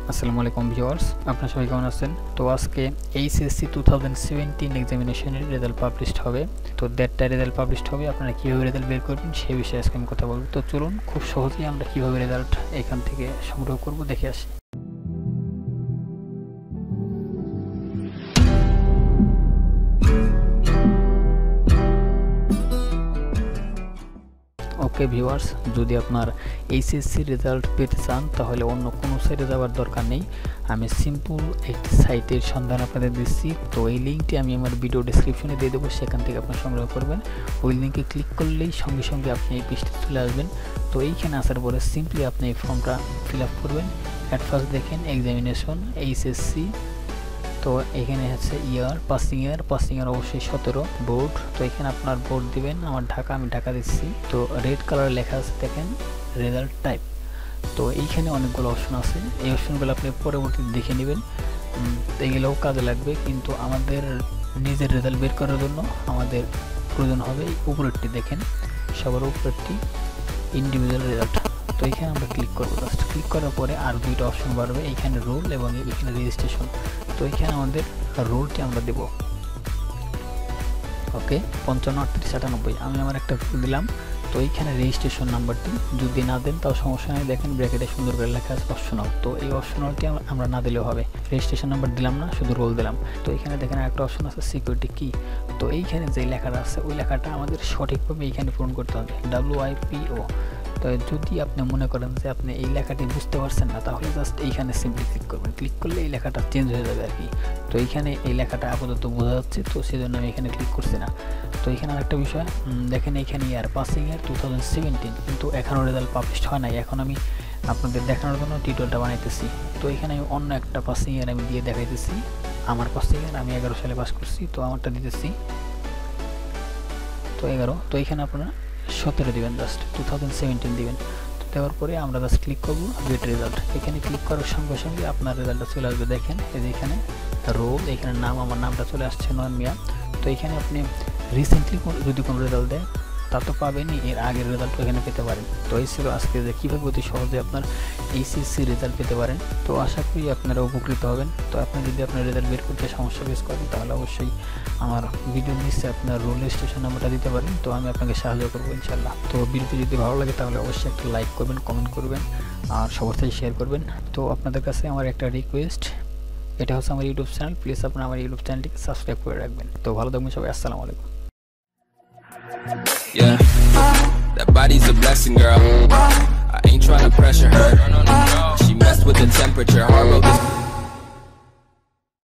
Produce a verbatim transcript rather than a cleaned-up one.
আসসালামু আলাইকুম ভিউয়ার্স, আপনারা সবাই কেমন আছেন? তো আজকে এইচএসসি টু থাউজেন্ড সেভেন্টিন এক্সামিনেশনের রেজাল্ট পাবলিশড হবে। তো দেড়টা রেজাল্ট পাবলিশড হবে, আপনারা কীভাবে রেজাল্ট বের করবেন সেই বিষয়ে আজকে আমি কথা বলবো। তো চলুন খুব সহজেই আমরা কীভাবে রেজাল্ট এখান থেকে সংগ্রহ করব দেখে আসি। ওকে ভিউয়ার্স, যদি আপনার এইচএসসি রেজাল্ট পেতে চান তাহলে অন্য কোনো সাইটে যাওয়ার দরকার নেই। আমি সিম্পল একটি সাইটের সন্ধান আপনাদের দিচ্ছি। তো এই লিঙ্কটি আমি আমার ভিডিও ডেসক্রিপশনে দিয়ে দেবো, সেখান থেকে আপনারা সংগ্রহ করবেন। ওই লিঙ্কে ক্লিক করলেই সঙ্গে সঙ্গে আপনি এই পৃষ্ঠায় চলে আসবেন। তো এইখানে আসার পরে সিম্পলি আপনি এই ফর্মটা ফিল আপ করবেন। অ্যাট ফার্স্ট দেখেন এক্সামিনেশন এইচএসসি, তো এখানে হচ্ছে ইয়ার পাসিং ইয়ার পাসিং ইয়ার অবশ্যই সতেরো, বোর্ড, তো এখানে আপনার বোর্ড দিবেন। আমার ঢাকা, আমি ঢাকা দিচ্ছি। তো রেড কালার লেখা আছে দেখেন রেজাল্ট টাইপ। তো এইখানে অনেকগুলো অপশন আছে, এই অপশনগুলো আপনি পরবর্তীতে দেখে নেবেন, এগুলোও কাজে লাগবে। কিন্তু আমাদের নিজের রেজাল্ট বের করার জন্য আমাদের প্রয়োজন হবে উপরেরটি, দেখেন সবার উপরেরটি ইন্ডিভিজুয়াল রেজাল্ট। তো এখানে আমরা ক্লিক করবো। জাস্ট ক্লিক করার পরে আর দুইটা অপশন বাড়বে, এইখানে রোল এবং এখানে রেজিস্ট্রেশন। তো এখানে আমাদের রোলটি আমরা দেব। ওকে, পঞ্চান্ন আটত্রিশ আটানব্বই আমি আমার একটা রোল দিলাম। তো এইখানে রেজিস্ট্রেশন নাম্বারটি যদি না দেন তাও সমস্যা নেই, দেখেন ব্র্যাকেটে সুন্দর করে লেখা আছে অপশনাল। তো এই অপশনালটি আমরা না দিলেও হবে, রেজিস্ট্রেশন নাম্বার দিলাম না, শুধু রোল দিলাম। তো এখানে দেখেন একটা অপশন আছে সিকিউরিটি কি। তো এইখানে যে লেখাটা আছে ওই লেখাটা আমাদের সঠিকভাবে এইখানে পূরণ করতে হবে, ডাব্লিউ আই পি ও। তো যদি আপনি মনে করেন যে আপনি এই লেখাটি বুঝতে পারছেন না, তাহলে জাস্ট এইখানে সিম্পলি ক্লিক করবেন। ক্লিক করলে এই লেখাটা চেঞ্জ হয়ে যাবে আর কি। তো এইখানে এই লেখাটা আপাতত বোঝা যাচ্ছে, তো সেজন্য আমি এখানে ক্লিক করছি না। তো এখানে আরেকটা বিষয় দেখেন, এইখানে year passing year two thousand seventeen, কিন্তু এখনও রেজাল্ট পাবলিশড হয় নাই। এখন আমি আপনাদের দেখানোর জন্য টিউটোরিয়ালটা বানাইতেছি। তো এখানে আমি অন্য একটা পাসিং ইয়ার আমি দিয়ে দেখাইতেছি। আমার পাসিং ইয়ার আমি এগারো সালে পাস করছি, তো আমারটা দিতেছি তো এগারো। তো এখানে আপনারা সতেরো দিবেন, জাস্ট টু থাউজেন্ড সেভেন্টিন দিবেন। তো দেওয়ার পরে আমরা জাস্ট ক্লিক করবো গেট রেজাল্ট। এখানে ক্লিক করার সঙ্গে সঙ্গে আপনার রেজাল্টটা চলে আসবে। দেখেন এই যে এখানে রোল, এখানে নাম, আমার নামটা চলে আসছে নয়ন মিয়া। তো এখানে আপনি রিসেন্টলি যদি কোনো রেজাল্ট দেয় তা তো পাবেনই, এর আগের রেজাল্ট এখানে পেতে পারেন। তো এই ছিল আজকে যে কীভাবে অতি সহজে আপনার এইচএসসি রেজাল্ট পেতে পারেন। তো আশা করি আপনারা উপকৃত হবেন। তো আপনি যদি আপনার রেজাল্ট বের করতে সমস্যা ফেস করেন তাহলে অবশ্যই আমার ভিডিও নিচে আপনার রোল রেজিস্ট্রেশন নাম্বারটা দিতে পারেন, তো আমি আপনাকে সাহায্য করবো ইনশাল্লাহ। তো ভিডিওটি যদি ভালো লাগে তাহলে অবশ্যই একটা লাইক করবেন, কমেন্ট করবেন আর সবার সাথে শেয়ার করবেন। তো আপনাদের কাছে আমার একটা রিকোয়েস্ট, এটা হচ্ছে আমার ইউটিউব চ্যানেল, প্লিজ আপনারা আমার ইউটিউব চ্যানেলটিকে সাবস্ক্রাইব করে রাখবেন। তো ভালো থাকবেন সবাই, আসসালামু আলাইকুম। Yeah, that body's a blessing, girl. I ain't tryna pressure her. She messed with the temperature, hard road to